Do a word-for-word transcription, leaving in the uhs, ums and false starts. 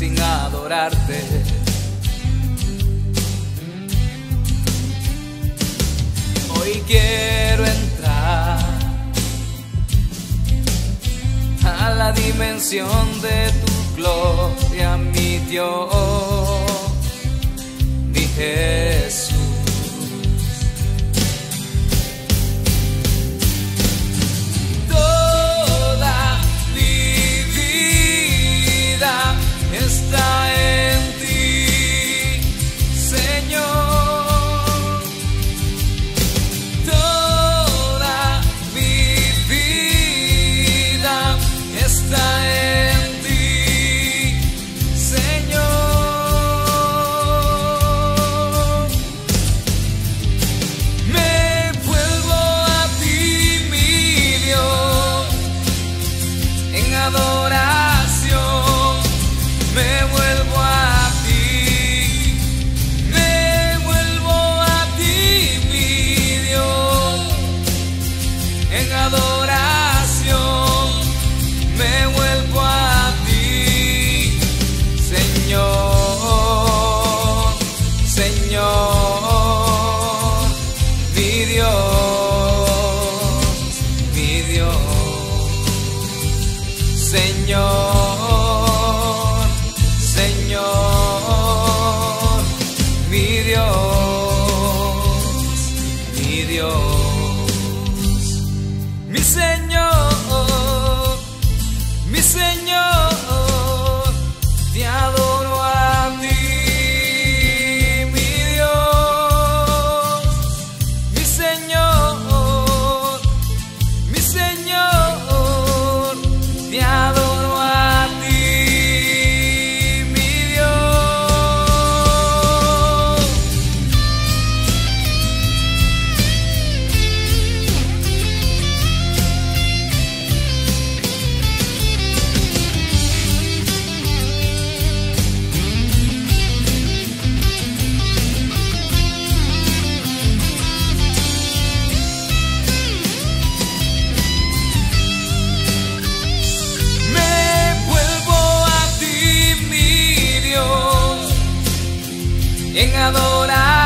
sin adorarte. Hoy quiero entrar a la dimensión de tu gloria, mi Dios, mi Jesús. Toda mi vida está en ti, Señor. Toda mi vida está en ti, Señor. Me vuelvo a ti, mi Dios, en adoración. Me vuelvo a ti, me vuelvo a ti, mi Dios, en adoración. Me vuelvo a ti, Señor, Señor, mi Dios, mi Dios, Señor, Señor, mi Dios, mi Dios, mi Señor, mi Señor, te adoro a ti, mi Dios, mi Señor, mi Señor, te adoro a ti, mi Dios. Me vuelvo a ti, mi Dios, en adorar.